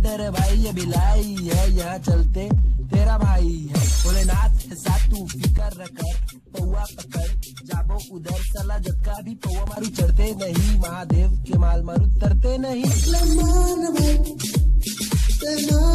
डर भाई ये भिलाई है, यहाँ चलते तेरा भाई है। भोलेनाथ है साथ तू फिकर रखर, पौआ पकड़ जाबो उधर सला जक्का भी पौआ मारू चढ़ते नहीं, महादेव के माल मारू तरते नहीं।